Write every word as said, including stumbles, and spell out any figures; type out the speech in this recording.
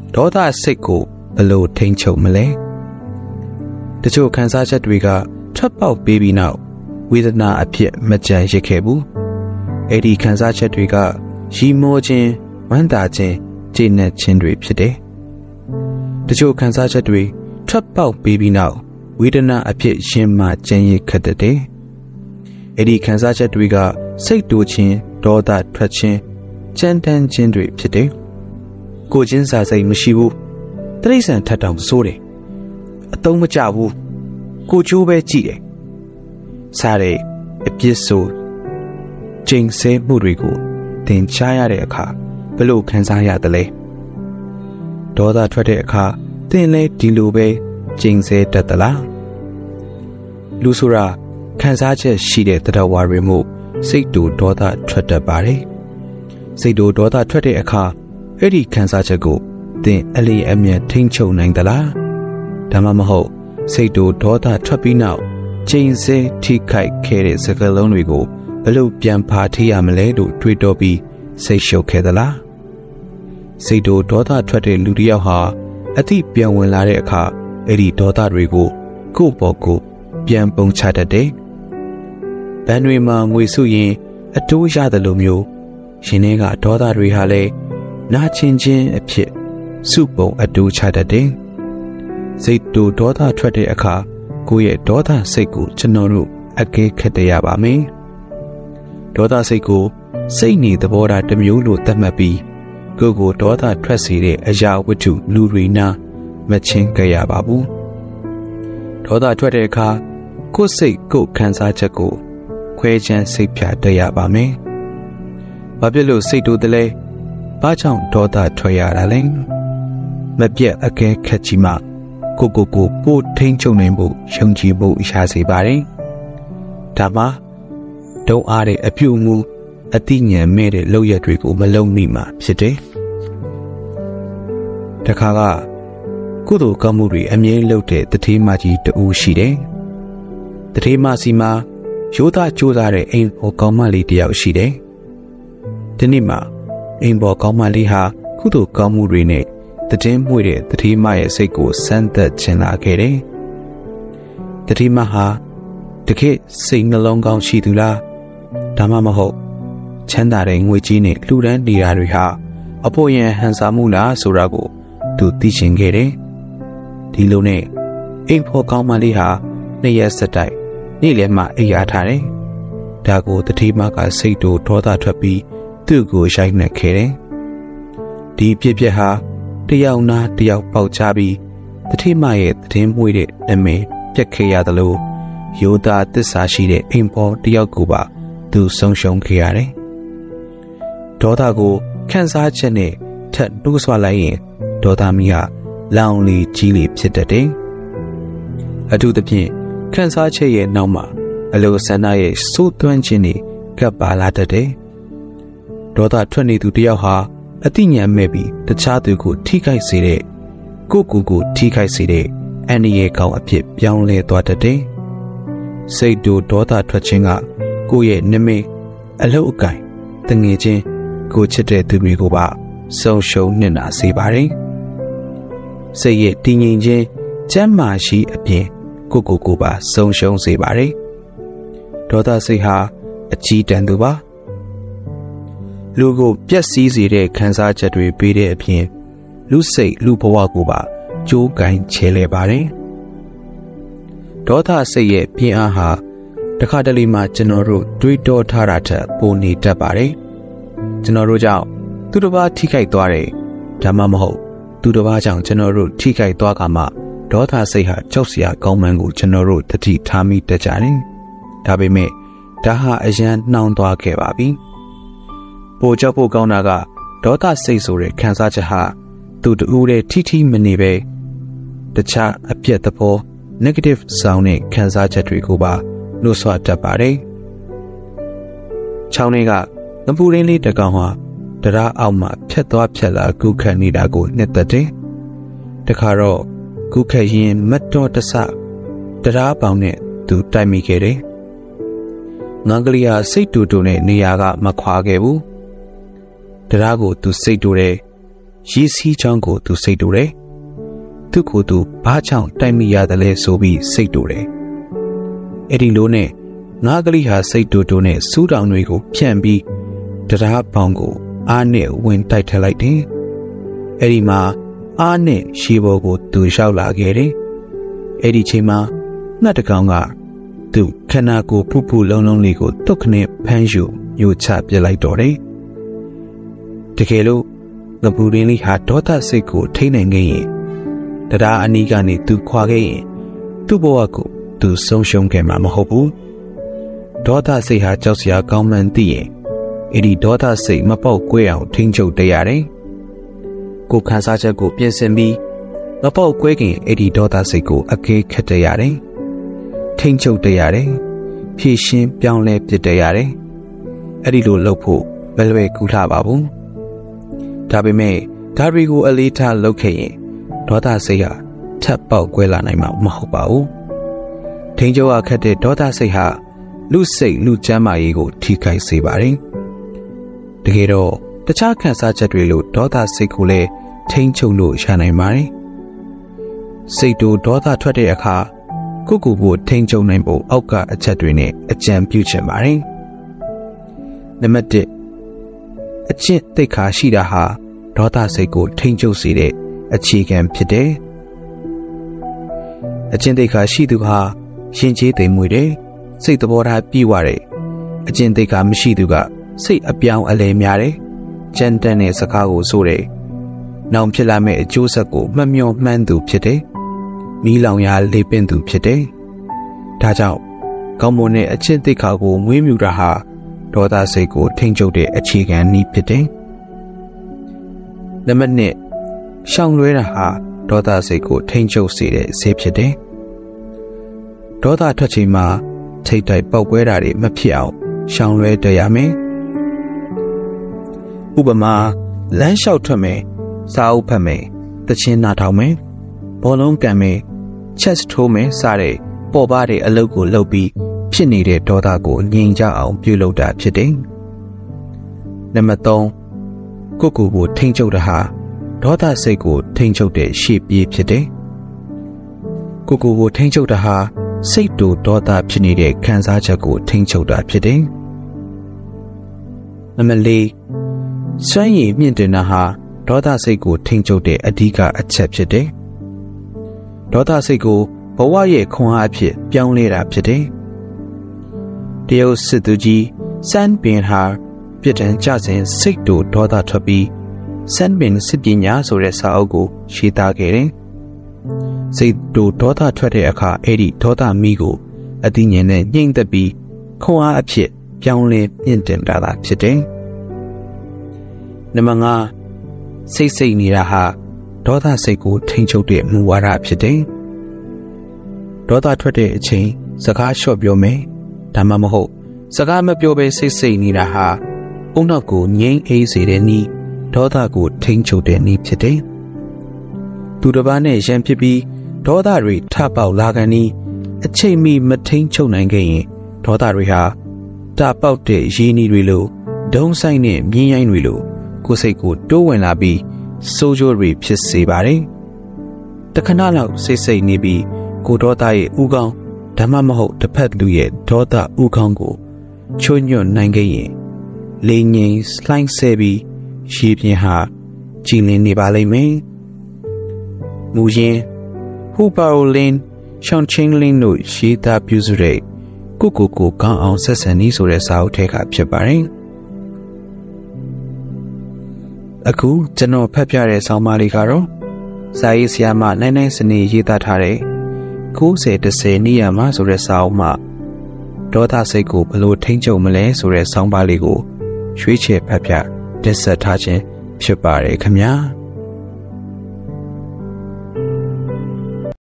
ဒေါသစိတ်ကိုဘလို့ထိန်ချုပ်မလဲတချို့ခံစားချက်တွေကထွက်ပေါက်ပေးပြီးနောက်ဝေဒနာအဖြစ်မကြံရစ်ခဲ့ဘူးအဲ့ဒီခံစားချက်တွေကရီမောခြင်းဝမ်းသာခြင်းကျေနပ်ခြင်းတွေဖြစ်တယ်တချို့ခံစားချက်တွေထွက်ပေါက်ပေးပြီးနောက်ဝေဒနာအဖြစ်ရှင်မှကြံရစ်ခတ်တဲ့အဲ့ဒီခံစားချက်တွေကစိတ်တိုးခြင်းဒေါသထွက်ခြင်းကြမ်းတမ်းခြင်းတွေဖြစ်တယ်ကိုချင်းစာစိတ်မရှိဘူးတရိစ္ဆာန်ထက်တောင်ဆိုးတယ်အတုံးမကျဘူးကိုချိုးပဲကြည့်တယ်စားတဲ့အပြစ်ဆိုကျိန်ဆဲမှုတွေကိုသင်ကြားရတဲ့အခါဘလို့ခံစားရသလဲဒေါသထွက်တဲ့အခါသင်လဲဒီလိုပဲကျိန်ဆဲတတ်သလားလူဆိုတာခံစားချက်ရှိတဲ့တရားဝါတွေမှုစိတ်တူဒေါသထွက်တတ်ပါတယ်စိတ်တူဒေါသထွက်တဲ့အခါအဲ့ဒီခံစားချက်ကိုသင်အလျအမြန်ထိန်းချုပ်နိုင်သလားဒါမှမဟုတ်စိတ်တူဒေါသထွက်ပြီးနောက်ကျိန်ဆဲထိခိုက်ခဲ့တဲ့စကားလုံးတွေကိုဘလို့ပြန်ဖာထိရမလဲလို့တွေးတောပြီးစိတ်ရှုပ်ခဲ့သလားစိတ်တူဒေါသထွက်တဲ့လူတစ်ယောက်ဟာအသည့်ပြန်ဝင်လာတဲ့အခါအဲ့ဒီဒေါသတွေကိုကိုယ့်ဘော်ကိုပြန်ပုံချတတ်တယ်။ဘန်တွေမှာငွေစုရင်အတိုးရတယ်လို့မျိုးရှင်တွေကဒေါသတွေဟာလည်းနာကျင်ခြင်းအဖြစ်စုပုံအတိုးချတတ်တယ်။စိတ်တူဒေါသထွက်တဲ့အခါကိုယ့်ရဲ့ဒေါသစိတ်ကိုကျွန်တော်တို့အကဲခတ်ရပါမယ်။ဒေါသစိတ်ကိုစိတ်နေသဘောထားတစ်မျိုးလို့သတ်မှတ်ပြီးကိုယ့်ကိုဒေါသထွက်စေတဲ့အရာဝတ္ထုလူတွေနာမချင်းကြရပါဘူးဒေါသထွက်တဲ့အခါကိုယ်စိတ်ကိုယ်ခံစားချက်ကိုခွဲခြမ်းစိတ်ဖြာတတ်ရပါမယ်။ဘာဖြစ်လို့စိတ်တူတယ်လဲ။ဘာကြောင့်ဒေါသထွက်ရတာလဲ။မပြတ်အကဲခတ်ကြီးမှကိုကိုကိုပို့ထိန်ချုပ်နိုင်ဖို့ယုံကြည်ဖို့ရစေပါတယ်။ဒါမှဒုံအားတဲ့အပြုအမူအတိညာဉ်မဲ့တဲ့လောက်ရတွေကိုမလုံမိမှာဖြစ်တယ်။တခါကကုသိုလ်ကောင်းမှုတွေအမြဲလုပ်တဲ့တထေးမကြီးတူရှိတယ်။တထေးမစီမှာရိုးသားကြိုးစားတဲ့အိမ်ပေါ်ကောင်းမလေးတယောက်ရှိတယ်။ဒီနေ့မှာအိမ်ပေါ်ကောင်းမလေးဟာကုသိုလ်ကောင်းမှုတွေနဲ့တည်င်းမွေတဲ့တထေးမရဲ့စိတ်ကိုစမ်းသပ်ချင်လာခဲ့တယ်။တထေးမဟာတကယ်စိတ်နှလုံးကောင်းရှိသူလားဒါမှမဟုတ်ချမ်းသာတဲ့ငွေကြီးနဲ့လှူဒန်းနေတာတွေဟာအဖို့ရန်ဟန်စာမှုလားဆိုတာကိုသူသိချင်ခဲ့တယ်။ဒီလိုနဲ့အိမ်ဖော်ကောင်းမလေးဟာနှစ်ရက်ဆက်တိုက်နေ့လယ်မှအိပ်ရာထားတယ်။ဒါကိုတတိမကစိတ်တို့ဒေါသထွက်ပြီးသူ့ကိုရိုက်နှက်ခဲ့တယ်။ဒီပြစ်ပြက်ဟာတယောက်နာတယောက်ပေါက်ချပြီးတတိမရဲ့တည်င်းမွေးတဲ့နာမည်ပြက်ခဲ့ရသလိုယောသားသစ္စာရှိတဲ့အိမ်ဖော်တယောက်ကိုပါသူဆုံးရှုံးခဲ့ရတယ်။ဒေါသကိုခန်းစားချက်နဲ့ထပ်တိုးဆွလိုက်ရင်ဒေါသမီးဟာလောင်လီကြီးလီဖြစ်တတ်တယ်။အထူးသဖြင့်ခန်းစားချက်ရဲ့နောက်မှာအလိုဆန္ဒရဲ့စိုးသွမ်းခြင်းတွေကပ်ပါလာတတ်တယ်။ဒေါသထွက်နေသူတယောက်ဟာအတိညာဉ်မဲ့ပြီးတခြားသူကိုထိခိုက်စေတဲ့ကိုကိုကိုထိခိုက်စေတဲ့အန္တရာယ်ကောင်အဖြစ်ပြောင်းလဲသွားတတ်တယ်။စိတ်တို့ဒေါသထွက်ခြင်းကကိုယ့်ရဲ့နမိတ်အလုတ်အကင်တငယ်ချင်းကိုချစ်တဲ့သူတွေကိုပါဆုံးရှုံးနေတာစေပါတယ်။စိတ်ရဲ့တည်ငြိမ်ခြင်းကျမ်းမာရှိအပြင်ကိုကိုကိုပါဆုံးရှုံးစေပါတယ်။ဒေါသစိတ်ဟာအကြီးတန်းသူပါ။လူကိုပျက်စီးစေတဲ့ခံစားချက်တွေပေးတဲ့အပြင်လူစိတ်လူဘဝကိုပါကြိုးကိုင်ချဲလဲပါတယ်။ဒေါသစိတ်ရဲ့ပြင်းအားဟာတခါတလေမှကျွန်တော်တို့တွေးတောထားတာထက်ပိုနေတတ်ပါတယ်။ကျွန်တော်တို့ကြောင့်သူတစ်ပါးထိခိုက်သွားတယ်ဒါမှမဟုတ်သူတစ်ပါးကြောင့်ကျွန်တော်တို့ထိခိုက်သွားကမှဒေါသစိတ်ဟာကြောက်စရာကောင်းမှန်းကိုကျွန်တော်တို့တတိထားမိတတ်ကြတယ်။ဒါပေမဲ့ဒါဟာအရန်နှောင်းသွားခဲ့ပါပြီ။ပိုကြောက်ဖို့ကောင်းတာကဒေါသစိတ်ဆိုတဲ့ခံစားချက်ဟာသူတူတဲ့ထိထိမနေပဲတခြားအပြက်သဘော negative sound နဲ့ခံစားချက်တွေကိုပါလို့ဆွတ်တတ်ပါတယ်။ချောင်းတွေကငပူရင်းလေးတကောင်ဟာတရားအောက်မှာဖြတ်သွားဖြတ်လာကုခတ်နေတာကိုနှစ်သက်တယ်။တခါတော့ကုခတ်ရင်မတ်တော်တဆတရားပေါင်နဲ့သူတိုက်မိခဲ့တယ်။ငန်းကလေးဟာစိတ်တူတူနဲ့နေရာကမခွာခဲ့ဘူး။တရားကိုသူစိတ်တူတယ်ရေစီးချောင်းကိုသူစိတ်တူတယ်သူ့ကိုယ်သူဘာကြောင့်တိုက်မိရတယ်လဲဆိုပြီးစိတ်တူတယ်အဲ့ဒီလိုနဲ့ငါးကလေးဟာစိတ်တူတူနဲ့စူးတောင်တွေကိုဖြန့်ပြီးတရားပေါင်းကိုအားနဲ့ဝင်တိုက်ထလိုက်တယ်အဲ့ဒီမှာအားနဲ့ရှေးဘော်ကိုသူလျှောက်လာခဲ့တယ်အဲ့ဒီချိန်မှာငှက်တကောင်ကသူ့ခန္ဓာကိုယ်ဖူးဖူးလုံးလုံးလေးကိုတုတ်ခနဲ့ဖမ်းယူညှို့ချပြလိုက်တော့တယ်တကယ်လို့ငပူရင်းလေးဟာဒေါသစိတ်ကိုထိန်းနိုင်ခဲ့ရင်တရားအနီးကနေသူခွာခဲ့ရင်သူ့ဘဝကိုသူဆုံးရှုံးခဲ့မှာမဟုတ်ဘူးဒေါသစိတ်ဟာကြောက်စရာကောင်းမှန်းသိရင်အဲ့ဒီဒေါသစိတ်မပေါက်ကွဲအောင်ထိန်းချုပ်တရတယ်ကိုခံစားချက်ကိုပြင်ဆင်ပြီးမပေါက်ကွဲခင်အဲ့ဒီဒေါသစိတ်ကိုအကဲခတ်တရတယ်ထိန်းချုပ်တရတယ်ဖြည့်ရှင်းပြောင်းလဲပြစ်တရတယ်အဲ့ဒီလိုလုပ်ဖို့ဘယ်လွယ်ကူလှပါဘူးဒါပေမဲ့ဒါတွေကိုအလေးထားလုပ်ခဲ့ရင်ဒေါသစိတ်ဟာထပ်ပေါက်ကွဲလာနိုင်မှာမဟုတ်ပါဘူးထိန်းချုပ်အခက်တဲ့ဒေါသစိတ်ဟာလူစိတ်လူကျမ်းမာရေးကိုထိခိုက်စေပါတယ်တကယ်တော့တခြားခံစားချက်တွေလိုဒေါသစိတ်ကိုလည်းထိန်းချုပ်လို့ရနိုင်ပါတယ်စိတ်တို့ဒေါသထွက်တဲ့အခါကိုကိုကိုထိန်းချုပ်နိုင်ဖို့အောက်ကအချက်တွေနဲ့အကြံပြုချင်ပါတယ်နံပါတ်တစ်အကျင့်သိက္ခာရှိတာဟာဒေါသစိတ်ကိုထိန်းချုပ်စေတဲ့အခြေခံဖြစ်တယ်အကျင့်သိက္ခာရှိသူဟာရှင်ကျေးသိမ်မွေ့တယ်စိတ်သဘောထားပြည့်ဝတယ်အကျင့်သိက္ခာမရှိသူကစိတ်အပြောင်းအလဲများတယ်ကြမ်းတမ်းတဲ့စကားကိုဆိုတယ်နောင်ဖြစ်လာမယ့်အကျိုးဆက်ကိုမှတ်မျှော်မှန်းသူဖြစ်တယ်မီးလောင်ရာလေပင့်သူဖြစ်တယ်ဒါကြောင့်ကောင်းမွန်တဲ့အကျင့်သိက္ခာကိုမွေးမြူတာဟာဒေါသစိတ်ကိုထိန်းချုပ်တဲ့အခြေခံနည်းဖြစ်တယ်နံပါတ်နှစ်ရှောင်လွဲတာဟာဒေါသစိတ်ကိုထိန်းချုပ်စေတဲ့ဆေးဖြစ်တယ်ဒေါသထွက်ချိန်မှာထိတ်တိုက်ပေါက်ကွဲတာတွေမဖြစ်အောင်ရှောင်လွဲတရမယ်ဥပမာလမ်းလျှောက်ထွက်မယ်စာအုပ်ဖတ်မယ်တခြင်းနာထောင်မယ်ဘောလုံးကန်မယ်ချက်ထိုးမယ်စတဲ့ပေါ်ပါတဲ့အလုပ်ကိုလုပ်ပြီးဖြစ်နေတဲ့ဒေါသကိုငြိမ်ချအောင်ပြုလုပ်တာဖြစ်တယ်နံပါတ်သုံးကိုကိုကိုထိန်းချုပ်တာဟာဒေါသစိတ်ကိုထိန်းချုပ်တဲ့ရှေ့ပြေးဖြစ်တယ်ကိုကိုကိုထိန်းချုပ်တာဟာစိတ်တူဒေါသဖြစ်နေတဲ့ခံစားချက်ကိုထိန်းချုပ်တာဖြစ်တယ်နံပါတ်လေးစွမ်းရည်မြင့်တင်တာဟာဒေါသစိတ်ကိုထိန်းချုပ်တဲ့အဓိကအချက်ဖြစ်တယ်ဒေါသစိတ်ကိုဘဝရဲ့ခွန်အားအဖြစ်ပြောင်းလဲတာဖြစ်တယ်တရုတ်စစ်သူကြီးစန်ပင်ဟာပြစ်ဒဏ်ကျစဉ်စိတ်တူဒေါသထွက်ပြီးစန်ပင်စစ်ပညာဆိုတဲ့စာအုပ်ကိုရေးသားခဲ့တယ်စိတ်တူဒေါသထွက်တဲ့အခါအဲ့ဒီဒေါသမီးကိုအသိဉာဏ်နဲ့ညှိမ့်သက်ပြီးခွန်အားအဖြစ်ပြောင်းလဲမြင့်တင်တာသာဖြစ်တယ်နံပါတ်ငါစိတ်စိတ်နေတာဟာဒေါသစိတ်ကိုထိန်းချုပ်တဲ့မူဝါဒဖြစ်တယ်ဒေါသထွက်တဲ့အချိန်စကားလျှော့ပြောမယ်ဒါမှမဟုတ်စကားမပြောဘဲစိတ်စိတ်နေတာဟာအုံနောက်ကိုငြိမ်းအေးစေတဲ့နည်းဒေါသကိုထိန်းချုပ်တဲ့နည်းဖြစ်တယ်သူတစ်ပါးနဲ့ရန်ဖြစ်ပြီးဒေါသတွေထပေါက်လာကန်ဤအချိန်မီမထိန်းချုပ်နိုင်ခဲ့ရင်ဒေါသတွေဟာတပေါက်တဲ့ရင်းနှီးတွေလိုဒုံဆိုင်နဲ့မြင်းရိုင်းတွေလိုကိုယ်စိတ်ကိုတိုးဝင်လာပြီးစိုးကျိုးတွေဖြစ်စေပါတယ်တခဏလောက်စိတ်စိတ်နေပြီးကိုဒေါသရဲ့ဥကောင်းဓမ္မမဟုတ်တစ်ဖက်လူရဲ့ဒေါသဥကောင်းကိုချွတ်ညွတ်နိုင်ခဲ့ရင်လေငိမ်လှိုင်းဆဲပြီးရေပြင်ဟာကြည်လင်နေပါလိမ့်မယ်မူရင်းဟူပါရိုလင်းရှောင်းချင်းလင်းတို့ရေးသားပြုစုတဲ့ကိုကိုကိုကောင်းအောင်ဆက်ဆံနည်းဆိုတဲ့စာအုပ်ထဲကဖြစ်ပါတယ်အခုကျွန်တော်ဖတ်ပြတဲ့ဆောင်းပါးလေးကတော့စာရေးဆရာမနိုင်နိုင်စနေရေးသားထားတဲ့ကိုးဆယ်တစ်ဆယ်နေရမှာဆိုတဲ့စာအုပ်မှာဒေါသစိတ်ကိုဘယ်လိုထိန်းချုပ်မလဲဆိုတဲ့ဆောင်းပါးလေးကိုရွေးချယ်ဖတ်ပြတင်ဆက်ထားခြင်းဖြစ်ပါတယ်ခင်ဗျာ